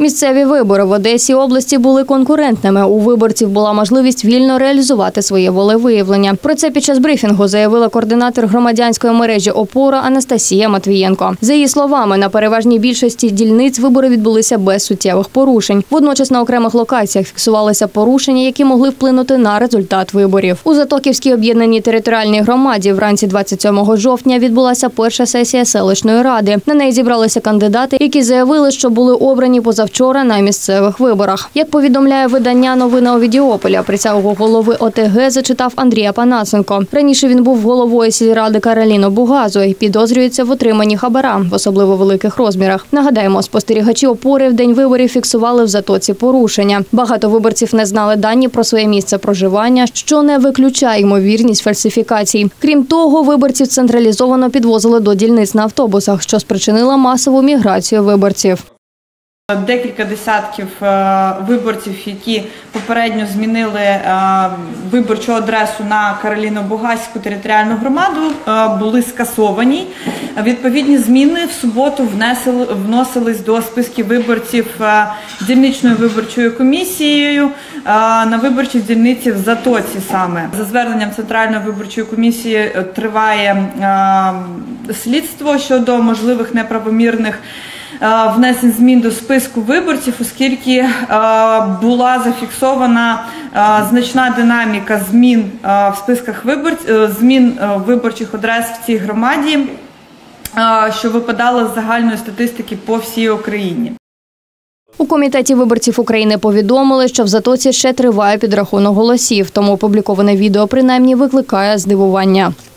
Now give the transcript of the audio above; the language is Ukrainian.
Місцеві вибори в Одесі області були конкурентними. У виборців була можливість вільно реалізувати своє волевиявлення. Про це під час брифінгу заявила координатор громадянської мережі «Опора» Анастасія Матвієнко. За її словами, на переважній більшості дільниць вибори відбулися без суттєвих порушень. Водночас на окремих локаціях фіксувалися порушення, які могли вплинути на результат виборів. У Затоківській об'єднаній територіальній громаді вранці 27 жовтня відбулася перша сесія селищної ради. На неї зібралися кандидати, які заявили, що були обрані позавчора на місцевих виборах. Як повідомляє видання «Новини Овідіополя», присягу голови ОТГ зачитав Андрій Апанасенко. Раніше він був головою сільради Кароліно-Бугазу і підозрюється в отриманні хабара в особливо великих розмірах. Нагадаємо, спостерігачі «Опори» в день виборів фіксували в Затоці порушення. Багато виборців не знали дані про своє місце проживання, що не виключає ймовірність фальсифікацій. Крім того, виборців централізовано підвозили до дільниць на автобусах, що спричинило масову міграцію виборців. Декілька десятків виборців, які попередньо змінили виборчу адресу на Кароліно-Бугазьку територіальну громаду, були скасовані. Відповідні зміни в суботу вносились до списків виборців дільничною виборчою комісією на виборчій дільниці в Затоці саме. За зверненням Центральної виборчої комісії триває слідство щодо можливих неправомірних внесень змін до списку виборців, оскільки була зафіксована значна динаміка змін в списках змін виборчих адрес в цій громаді, що випадало з загальної статистики по всій Україні. У Комітеті виборців України повідомили, що в Затоці ще триває підрахунок голосів, тому опубліковане відео принаймні викликає здивування.